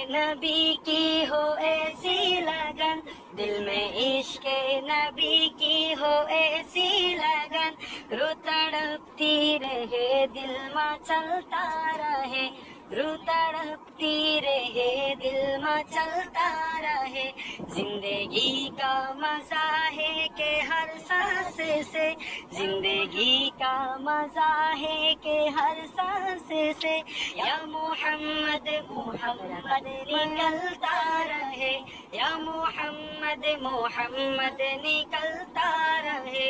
नबी की हो ऐसी लगन, दिल में इश्क नबी की हो ऐसी लगन, रू तड़पती रहे दिल में चलता रहे, रू तड़पती रहे दिल में चलता रहे। जिंदगी का मजा है कि हर सांस से, जिंदगी का मजा है कि हर सांस से, या मोहम्मद मोहम्मद निकलता रहे, या मोहम्मद मोहम्मद निकलता रहे।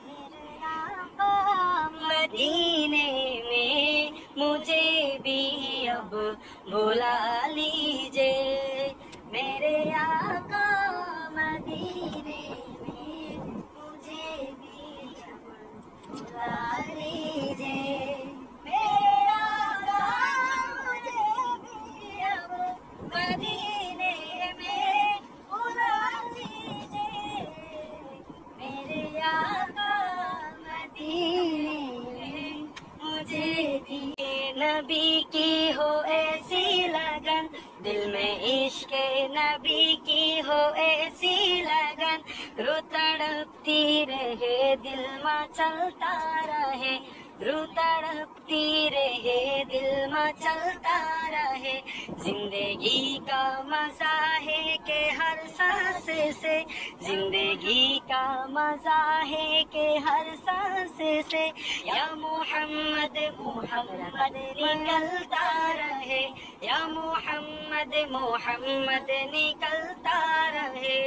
मदीने में मुझे भी अब बुला लीजिए, मेरे आका मदीने में मुझे भी अब बुला लीजिए, मेरे आका मुझे भी अब मदीने में बुला लीजिए, मेरे आका मदीने में मुझे भी। नबी की हो ऐसी लगन, दिल में इश्क नबी की हो ऐसी लगन, रू तड़पती रहे दिल में चलता रहे, रू तड़पती रहे दिल में चलता रहे। जिंदगी का मजा है कि हर सांस से, जिंदगी का मजा है कि हर सांस से, या मोहम्मद मोहम्मद निकलता रहे, या मोहम्मद मोहम्मद निकलता रहे।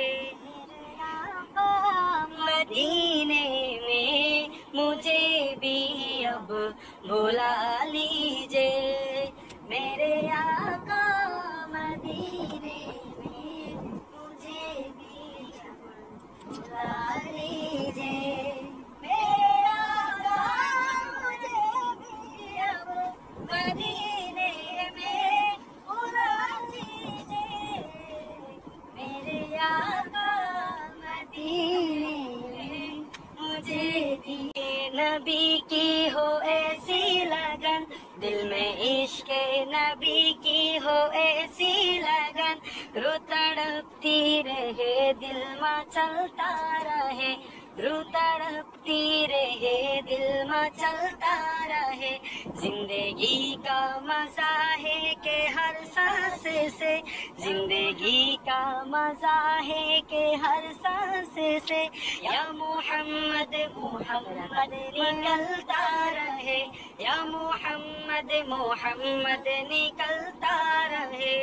मदीने में मुझे भी अब बुला लीजिए, मेरे आका मदीने में मुझे भी अब बुला लीजिए, मेरे आका मुझे भी अब मदीने में बुला लीजिए, मेरे आका मदीने में मुझे भी। नबी की हो ऐसी लगन, दिल में इश्क नबी की हो ऐसी लगन, रू तड़पती रहे दिल में चलता रहे, रू तड़पती रहे दिल में चलता रहे। जिंदगी का मजा है कि हर सांस से, जिंदगी का मजा है कि हर सांस से, या मोहम्मद मोहम्मद निकलता रहे, या मोहम्मद मोहम्मद निकलता रहे।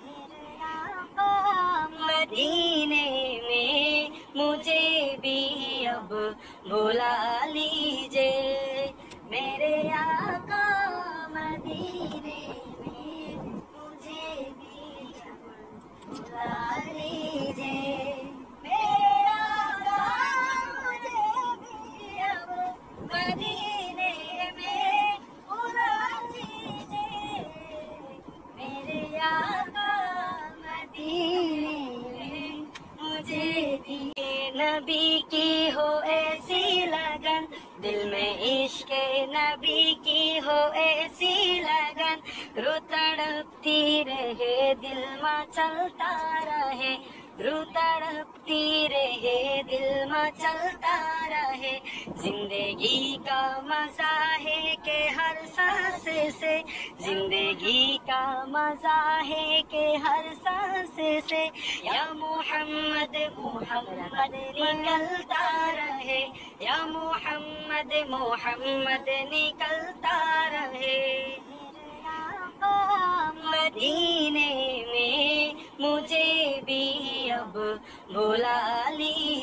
मदीने में मुझे भी अब बुला लीजिए, मेरे आका मदीने में मुझे भी अब बुला लीजिए, मेरे आका मुझे भी अब मदीने में बुला लीजिए, मेरे आका मदीने में मुझे भी। नबी की हो ऐसी लगन, दिल में इश्क नबी की हो ऐसी लगन, रू तड़पती रहे दिल में चलता रहे, रू तड़पती रहे दिल में चलता रहे। जिंदगी का मजा है कि हर सांस से, जिंदगी का मजा है कि हर सांस से, या मोहम्मद मोहम्मद निकलता रहे, या मोहम्मद मोहम्मद निकलता रहे। मदीने में मुझे भी अब बुला ली